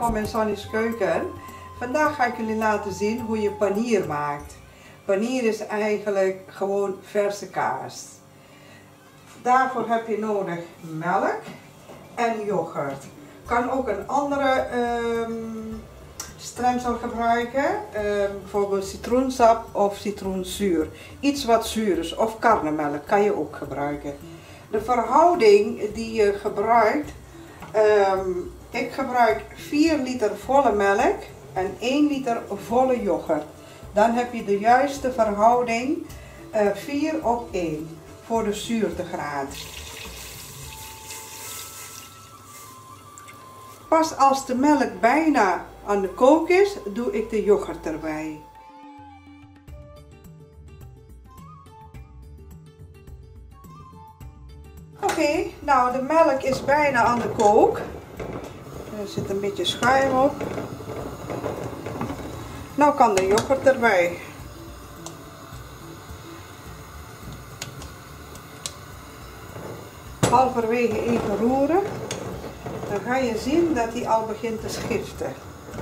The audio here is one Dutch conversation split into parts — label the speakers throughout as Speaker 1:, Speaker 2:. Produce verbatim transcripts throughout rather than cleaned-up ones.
Speaker 1: welkom in Sonny's Keuken. Vandaag ga ik jullie laten zien hoe je panier maakt. Panier is eigenlijk gewoon verse kaas. Daarvoor heb je nodig melk en yoghurt. Kan ook een andere um, stremsel gebruiken, um, bijvoorbeeld citroensap of citroenzuur. Iets wat zuur is, of karnemelk kan je ook gebruiken. De verhouding die je gebruikt, um, ik gebruik vier liter volle melk en één liter volle yoghurt. Dan heb je de juiste verhouding uh, vier op één voor de zuurtegraad. Pas als de melk bijna aan de kook is, doe ik de yoghurt erbij. Oké, okay, nou de melk is bijna aan de kook. Er zit een beetje schuim op. Nou kan de yoghurt erbij. Halverwege even roeren. Dan ga je zien dat hij al begint te schiften.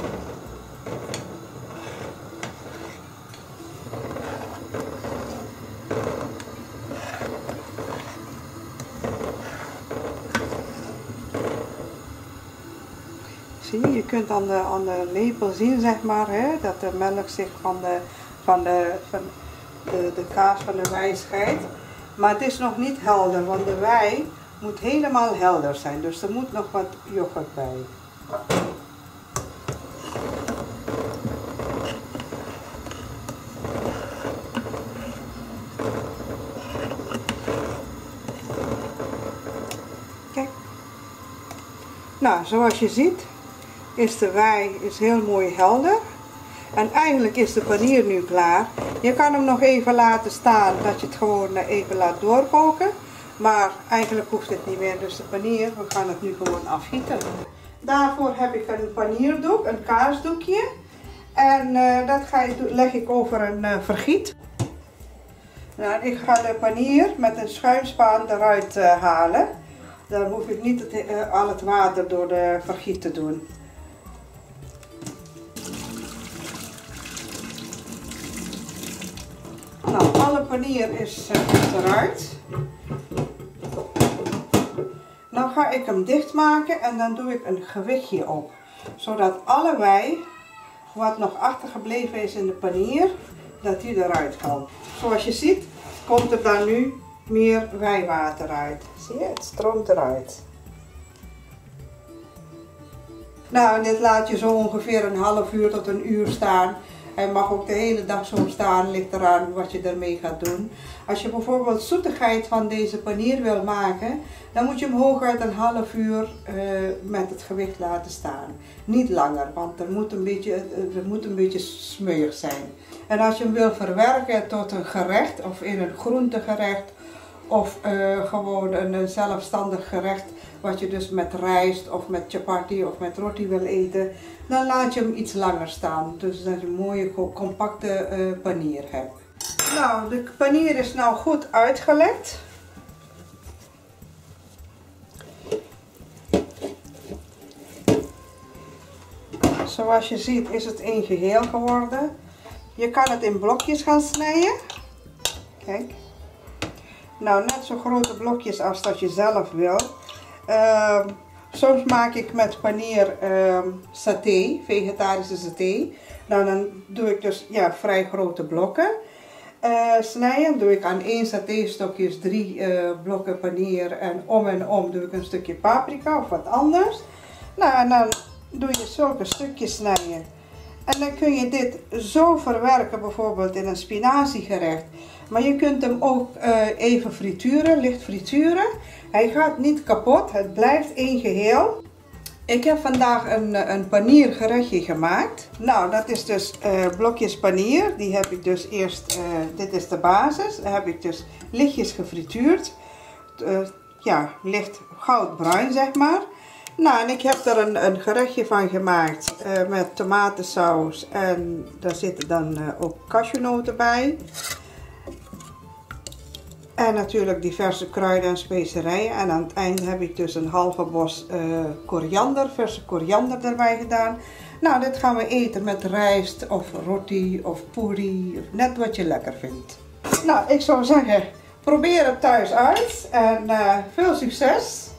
Speaker 1: Zie je, je kunt aan de, aan de lepel zien, zeg maar, hè, dat de melk zich van de, van de, van de, de kaas van de wei scheidt. Maar het is nog niet helder, want de wei moet helemaal helder zijn. Dus er moet nog wat yoghurt bij. Kijk. Nou, zoals je ziet is de wei is heel mooi helder. En eigenlijk is de panier nu klaar. Je kan hem nog even laten staan, dat je het gewoon even laat doorkoken. Maar eigenlijk hoeft het niet meer, dus de panier, we gaan het nu gewoon afgieten. Daarvoor heb ik een panierdoek, een kaasdoekje. En uh, dat ga ik, leg ik over een uh, vergiet. Nou, ik ga de panier met een schuimspaan eruit uh, halen. Dan hoef ik niet het, uh, al het water door de vergiet te doen. Nou, alle panier is uh, eruit. Nou ga ik hem dichtmaken en dan doe ik een gewichtje op. Zodat alle wei, wat nog achtergebleven is in de panier, dat die eruit komt. Zoals je ziet, komt er dan nu meer wijwater uit. Zie je, het stroomt eruit. Nou, en dit laat je zo ongeveer een half uur tot een uur staan. Hij mag ook de hele dag zo staan, ligt eraan wat je ermee gaat doen. Als je bijvoorbeeld zoetigheid van deze panier wil maken, dan moet je hem hooguit een half uur uh, met het gewicht laten staan. Niet langer, want er moet een beetje, er moet een beetje smeuig zijn. En als je hem wil verwerken tot een gerecht, of in een groentegerecht, of uh, gewoon een, een zelfstandig gerecht, wat je dus met rijst of met chapati of met roti wil eten, dan laat je hem iets langer staan. Dus dat je een mooie compacte uh, panier hebt. Nou, de panier is nou goed uitgelekt. Zoals je ziet is het één geheel geworden. Je kan het in blokjes gaan snijden. Kijk. Nou, net zo grote blokjes als dat je zelf wil. Uh, soms maak ik met panier uh, saté, vegetarische saté. Nou, dan doe ik dus ja, vrij grote blokken. Uh, snijden doe ik aan één saté-stokjes drie uh, blokken panier en om en om doe ik een stukje paprika of wat anders. Nou, en dan doe je zulke stukjes snijden. En dan kun je dit zo verwerken, bijvoorbeeld in een spinaziegerecht. Maar je kunt hem ook uh, even frituren, licht frituren. Hij gaat niet kapot, het blijft één geheel. Ik heb vandaag een, een paniergerechtje gemaakt. Nou, dat is dus uh, blokjes panier. Die heb ik dus eerst, uh, dit is de basis. Dan heb ik dus lichtjes gefrituurd. Uh, ja, licht goudbruin zeg maar. Nou, en ik heb er een, een gerechtje van gemaakt uh, met tomatensaus. En daar zitten dan uh, ook cashewnoten bij. En natuurlijk diverse kruiden en specerijen. En aan het eind heb ik dus een halve bos uh, koriander, verse koriander erbij gedaan. Nou, dit gaan we eten met rijst of roti of puri, of net wat je lekker vindt. Nou, ik zou zeggen, probeer het thuis uit en uh, veel succes!